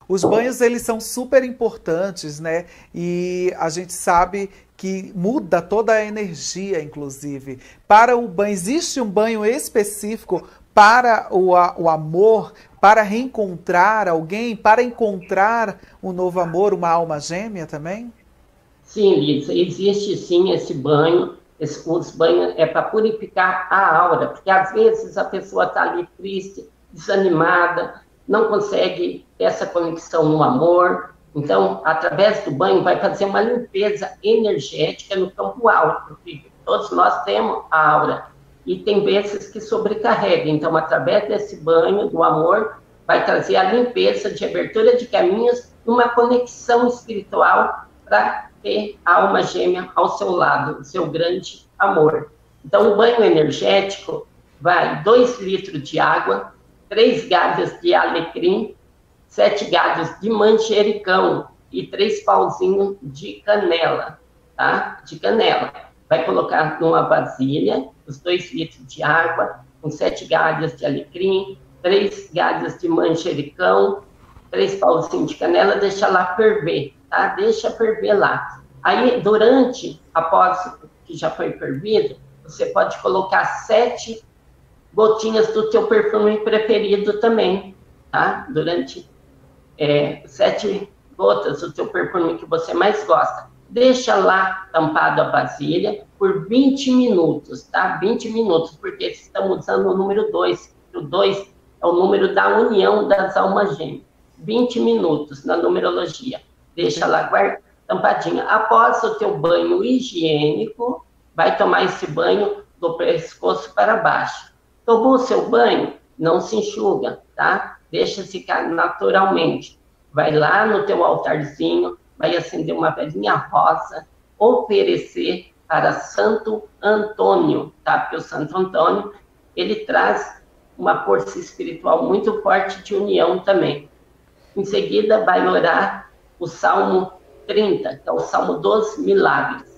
Os banhos, eles são super importantes, né? E a gente sabe que muda toda a energia, inclusive. Para o banho, existe um banho específico para o amor, para reencontrar alguém, para encontrar um novo amor, uma alma gêmea também? Sim, Lisa, existe sim esse banho. Os banhos é para purificar a aura, porque às vezes a pessoa está ali triste, desanimada, não consegue ter essa conexão no amor. Então, através do banho, vai fazer uma limpeza energética no campo áureo, porque todos nós temos a aura. E tem vezes que sobrecarrega. Então, através desse banho do amor, vai trazer a limpeza de abertura de caminhos, uma conexão espiritual para ter a alma gêmea ao seu lado, o seu grande amor. Então, o banho energético vai 2 litros de água, 3 galhos de alecrim, 7 galhos de manjericão e 3 pauzinhos de canela, tá? De canela. Vai colocar numa vasilha os 2 litros de água, com 7 galhos de alecrim, 3 galhos de manjericão, 3 pauzinhos de canela, deixa lá ferver, tá? Deixa ferver lá. Aí, após que já foi fervido, você pode colocar 7 gotinhas do teu perfume preferido também, tá? Durante 7 gotas do teu perfume que você mais gosta. Deixa lá tampado a vasilha por 20 minutos, tá? 20 minutos, porque estamos usando o número 2. O 2 é o número da união das almas gêmeas. 20 minutos na numerologia. Deixa lá tampadinha. Após o teu banho higiênico, vai tomar esse banho do pescoço para baixo. Tomou o seu banho, não se enxuga, tá? Deixa ficar naturalmente. Vai lá no teu altarzinho, vai acender uma velinha rosa, oferecer para Santo Antônio, tá? Porque o Santo Antônio, ele traz uma força espiritual muito forte de união também. Em seguida, vai orar o Salmo 30, que é o Salmo dos Milagres.